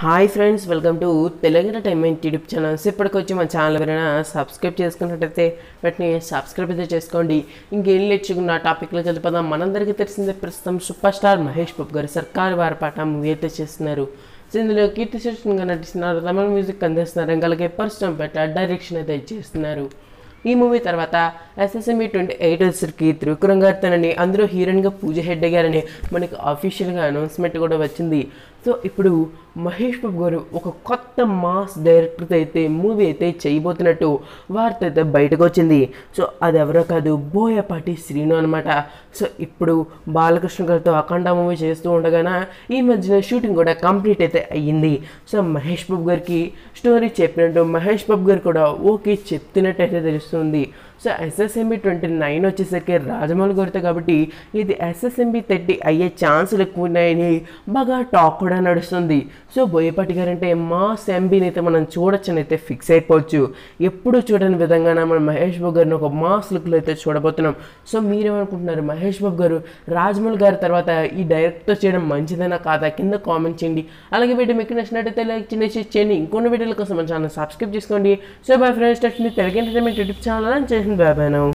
Hi friends, welcome to Telugu entertainment YouTube channels. ఇప్పటికొచ్చి మన channel ఎవరైనా సబ్స్క్రైబ్ చేసుకున్నట్టయితే వెంటనే సబ్స్క్రైబ్ అయితే చేసుకోండి. ఇంకేం లేచుకున్న టాపిక్లో చదివిపోదాం. మనందరికీ తెలిసిందే, ప్రస్తుతం సూపర్ స్టార్ మహేష్ బాబు గారు సర్కారు వారి పాట మూవీ అయితే చేస్తున్నారు. సో ఇందులో కీర్తి సురేష్గా నటిస్తున్నారు, తమిళ మ్యూజిక్ అందిస్తున్నారు, ఇంకా పర్సన్ పెట్ట డైరెక్షన్ అయితే చేస్తున్నారు. ఈ మూవీ తర్వాత SSMB 28 వచ్చరికి త్రివిక్రమ్ గారు తనని అందులో హీరోయిన్గా పూజ హెగ్డే గారని మనకి అఫీషియల్గా అనౌన్స్మెంట్ కూడా వచ్చింది. సో ఇప్పుడు మహేష్ బాబు గారు ఒక కొత్త మాస్ డైరెక్టర్తో అయితే మూవీ అయితే చేయబోతున్నట్టు వార్త అయితే బయటకు వచ్చింది. సో అది ఎవరో కాదు, బోయపాటి శ్రీను అనమాట. సో ఇప్పుడు బాలకృష్ణ గారితో అఖండ మూవీ చేస్తూ ఉండగానే ఈ మధ్యన షూటింగ్ కూడా కంప్లీట్ అయితే అయ్యింది. సో మహేష్ బాబు గారికి స్టోరీ చెప్పినట్టు మహేష్ బాబు గారు కూడా ఓకే చెప్తున్నట్టు అయితే తెలుస్తుంది. సో SSMB 29 వచ్చేసరికి రాజమౌళి గారితో, కాబట్టి ఇది SSMB 30 అయ్యే ఛాన్సులు ఎక్కువ ఉన్నాయని బాగా టాక్ కూడా నడుస్తుంది. సో బోయపాటి గారు అంటే మాస్ ఎంబీని అయితే మనం చూడొచ్చని అయితే ఫిక్స్ అయిపోవచ్చు. ఎప్పుడు చూడని విధంగా మనం మహేష్ బాబు గారిని ఒక మాస్ లుక్లో అయితే చూడబోతున్నాం. సో మీరేమనుకుంటున్నారు? మహేష్ బాబు గారు రాజమౌళి గారి తర్వాత ఈ డైరెక్ట్తో చేయడం మంచిదైనా కాదా? కింద కామెంట్ చేయండి. అలాగే వీడియో మీకు నచ్చినట్టయితే లైక్ చేయండి. ఇంకొన్ని వీడియోల కోసం మన ఛానల్ సబ్స్క్రైబ్ చేసుకోండి. సో బై ఫ్రెండ్స్, మీ తెలుగు ఎంటర్టైన్మెంట్ యూట్యూబ్ ఛానల్ చేసింది. Bye bye now.